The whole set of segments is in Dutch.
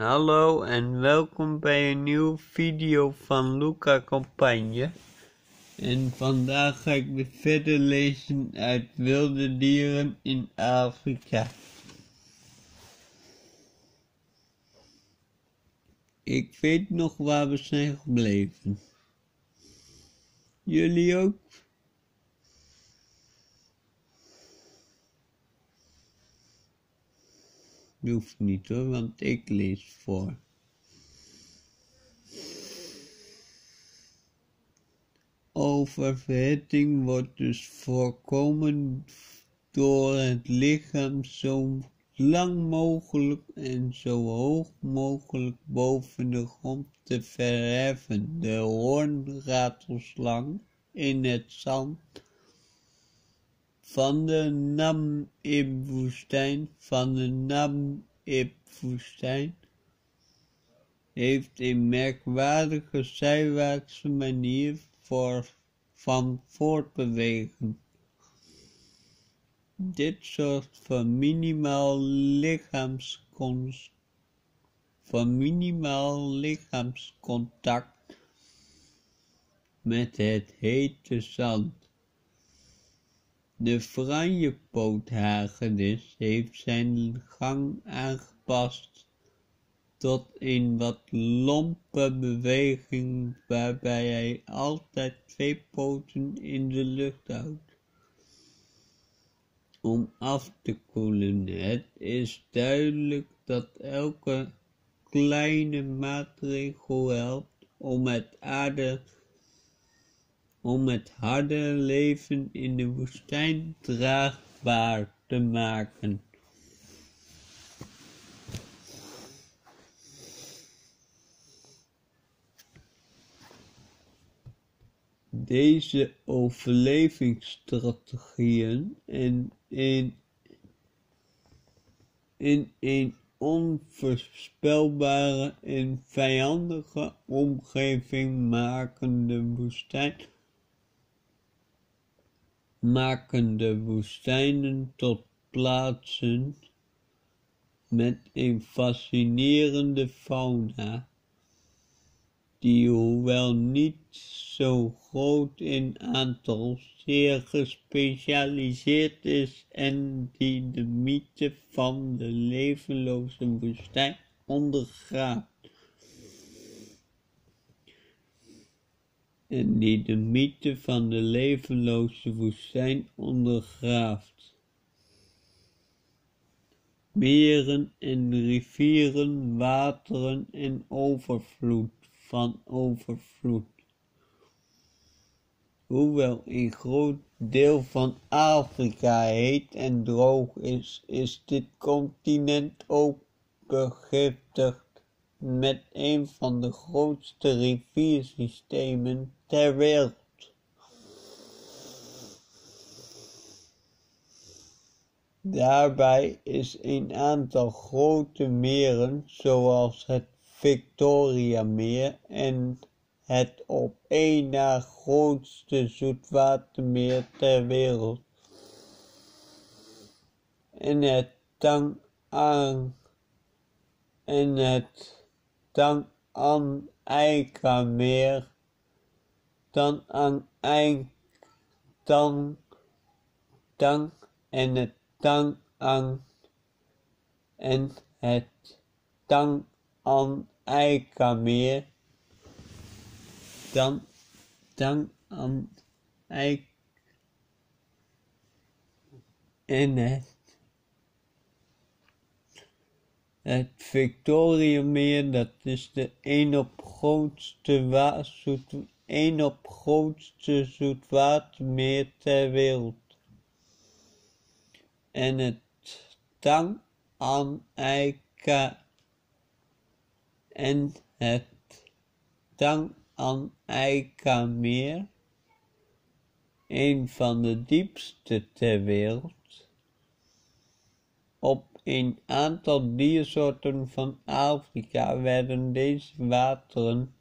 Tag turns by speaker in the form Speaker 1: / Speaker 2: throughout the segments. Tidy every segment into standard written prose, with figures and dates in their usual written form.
Speaker 1: Hallo en welkom bij een nieuwe video van Luca Campagne. En vandaag ga ik weer verder lezen uit Wilde Dieren in Afrika. Ik weet nog waar we zijn gebleven. Jullie ook? Je hoeft niet hoor, want ik lees voor. Oververhitting wordt dus voorkomen door het lichaam zo lang mogelijk en zo hoog mogelijk boven de grond te verheffen. De hoornratelslang in het zand van de Namib-woestijn heeft een merkwaardige zijwaartse manier van voortbewegen. Dit zorgt voor minimaal lichaamscontact met het hete zand. De franjepoothagedis heeft zijn gang aangepast tot een wat lompe beweging waarbij hij altijd 2 poten in de lucht houdt om af te koelen. Het is duidelijk dat elke kleine maatregel helpt om het harde leven in de woestijn draagbaar te maken. Deze overlevingsstrategieën in een onvoorspelbare en vijandige omgeving maken de woestijnen tot plaatsen met een fascinerende fauna, die hoewel niet zo groot in aantal zeer gespecialiseerd is en die de mythe van de levenloze woestijn ondergraaft. Meren en rivieren, wateren en overvloed. Hoewel een groot deel van Afrika heet en droog is, is dit continent ook begiftigd met een van de grootste riviersystemen ter wereld. Daarbij is een aantal grote meren, zoals het Victoriameer en het op één na grootste zoetwatermeer ter wereld, en het Tanganyika-meer, het Victoriameer, dat is de één op grootste zoetwatermeer ter wereld. En het Tanganyika-meer, een van de diepste ter wereld. Op een aantal diersoorten van Afrika werden deze wateren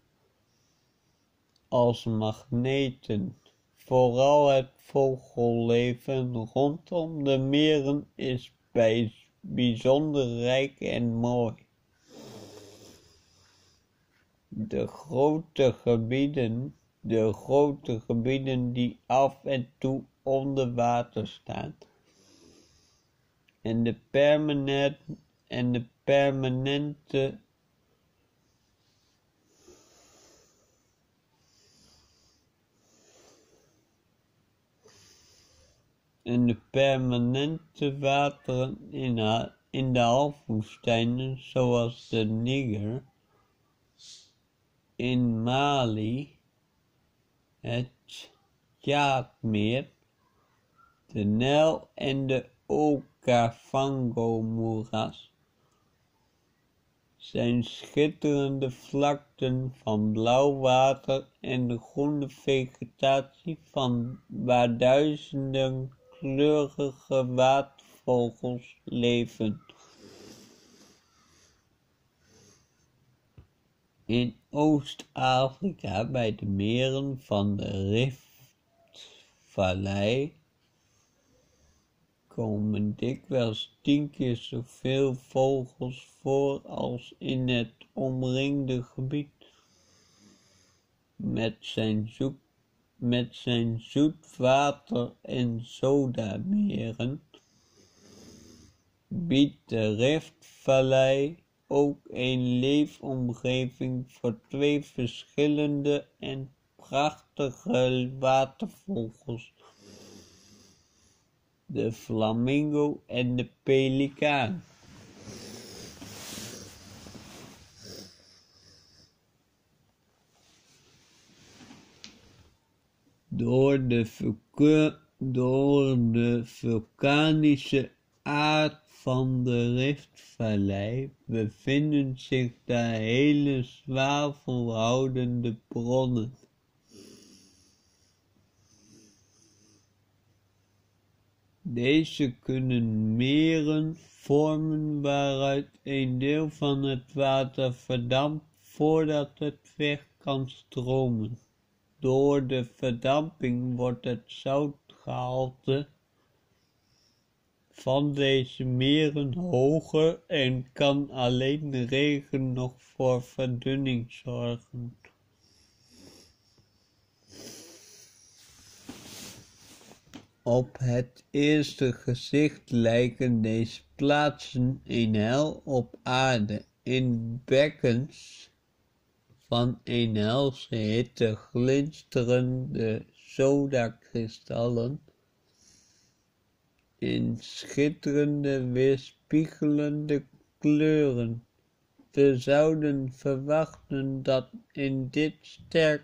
Speaker 1: als magneten. Vooral het vogelleven rondom de meren is bijzonder rijk en mooi. De grote gebieden die af en toe onder water staan, en de permanente wateren in de halfwoestijnen, zoals de Niger, in Mali, het Tjaadmeer, de Nijl en de Okavango-moeras, zijn schitterende vlakten van blauw water en de groene vegetatie van waar duizenden kleurige watervogels leven. In Oost-Afrika, bij de meren van de Riftvallei, komen dikwijls 10 keer zoveel vogels voor als in het omringende gebied. Met zijn zoetwater- en sodameren biedt de Riftvallei ook een leefomgeving voor 2 verschillende en prachtige watervogels, de flamingo en de pelikaan. Door de vulkanische aard van de Riftvallei bevinden zich daar hele zwavelhoudende bronnen. Deze kunnen meren vormen waaruit een deel van het water verdampt voordat het weg kan stromen. Door de verdamping wordt het zoutgehalte van deze meren hoger en kan alleen regen nog voor verdunning zorgen. Op het eerste gezicht lijken deze plaatsen een hel op aarde. In bekkens van een helse hitte glinsteren de sodakristallen in schitterende weerspiegelende kleuren. We zouden verwachten dat in dit sterk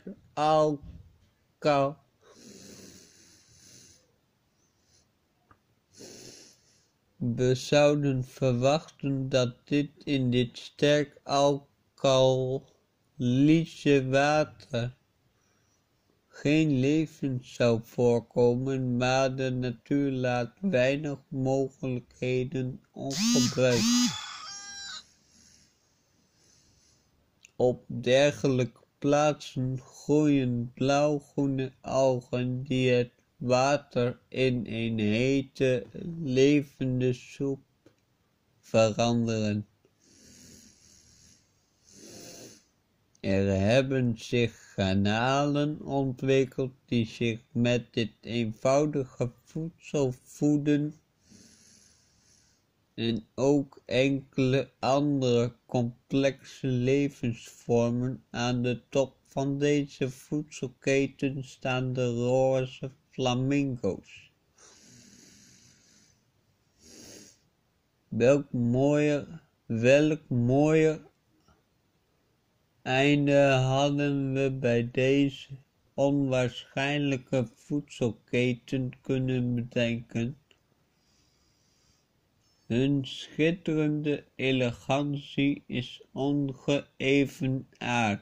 Speaker 1: alkalische water geen leven zou voorkomen, maar de natuur laat weinig mogelijkheden ongebruikt. Op dergelijke plaatsen groeien blauwgroene algen die het water in een hete, levende soep veranderen. Er hebben zich garnalen ontwikkeld die zich met dit eenvoudige voedsel voeden en ook enkele andere complexe levensvormen. Aan de top van deze voedselketen staan de roze flamingo's. Welk mooier einde hadden we bij deze onwaarschijnlijke voedselketen kunnen bedenken. Hun schitterende elegantie is ongeëvenaard.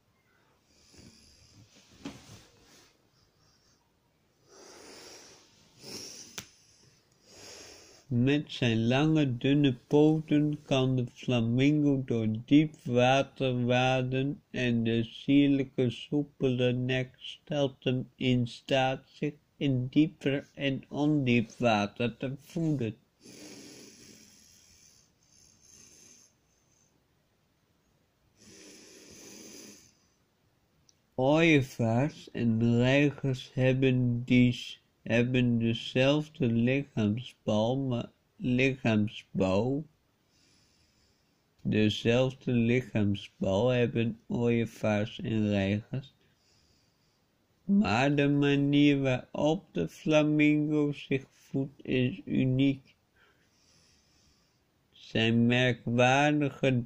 Speaker 1: Met zijn lange, dunne poten kan de flamingo door diep water waden en de sierlijke, soepele nek stelt hem in staat zich in dieper en ondiep water te voeden. Ooievaars en reigers hebben dezelfde lichaamsbouw. Dezelfde lichaamsbouw hebben ooievaars en reigers, maar de manier waarop de flamingo zich voedt is uniek. Zijn merkwaardige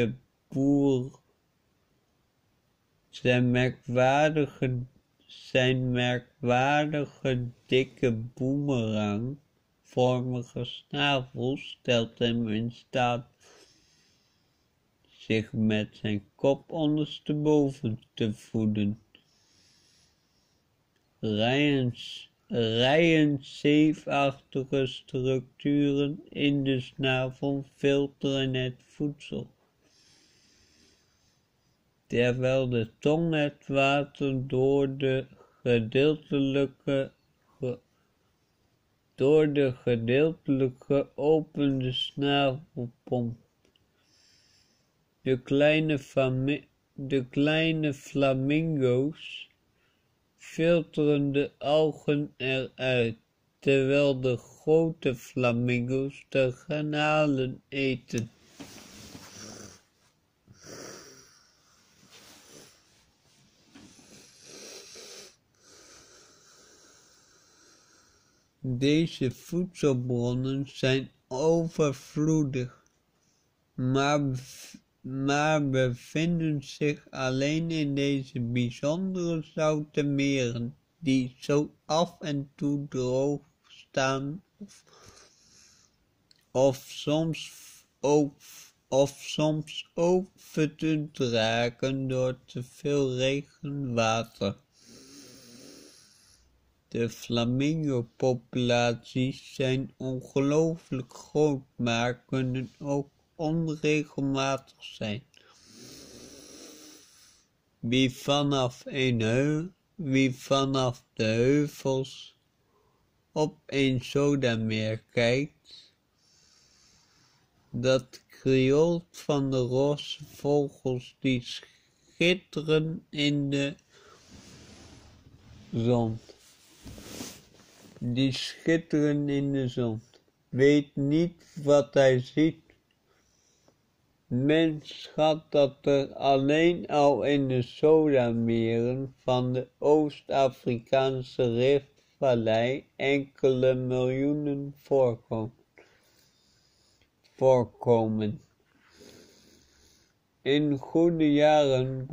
Speaker 1: dikke boemerangvormige snavel stelt hem in staat zich met zijn kop ondersteboven te voeden. Rijen zeefachtige structuren in de snavel filteren het voedsel, terwijl de tong het water door de gedeeltelijk geopende snavel pompt. De kleine flamingo's filteren de algen eruit, terwijl de grote flamingo's de garnalen eten. Deze voedselbronnen zijn overvloedig, maar bevinden zich alleen in deze bijzondere zoute meren, die zo af en toe droog staan of soms ook verdund raken door te veel regenwater. De flamingo-populaties zijn ongelooflijk groot, maar kunnen ook onregelmatig zijn. Wie vanaf de heuvels op een sodameer kijkt, dat krioelt van de roze vogels die schitteren in de zon. Weet niet wat hij ziet. Men schat dat er alleen al in de sodameren van de Oost-Afrikaanse Riftvallei enkele miljoenen voorkomen. In goede jaren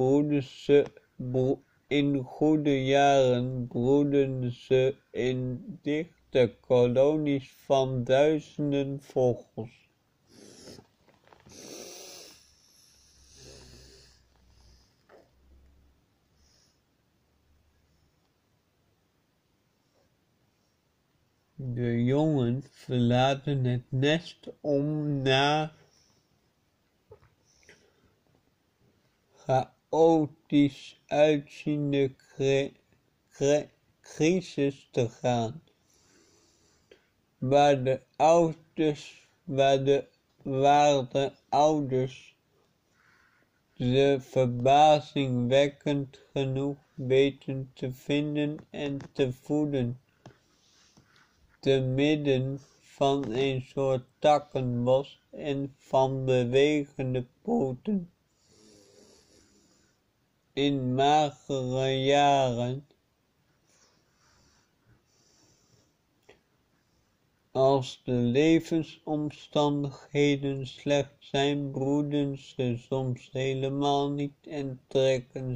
Speaker 1: broeden ze in dichte kolonies van duizenden vogels. De jongen verlaten het nest om na chaotisch uitziende crisis te gaan, waar de ouders ze verbazingwekkend genoeg weten te vinden en te voeden, te midden van een soort takkenbos en van bewegende poten. In magere jaren, als de levensomstandigheden slecht zijn, broeden ze soms helemaal niet en trekken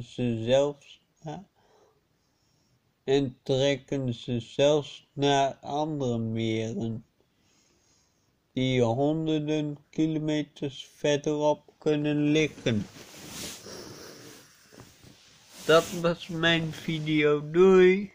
Speaker 1: ze zelfs naar andere meren, die honderden kilometers verderop kunnen liggen. Dat was mijn video, doei!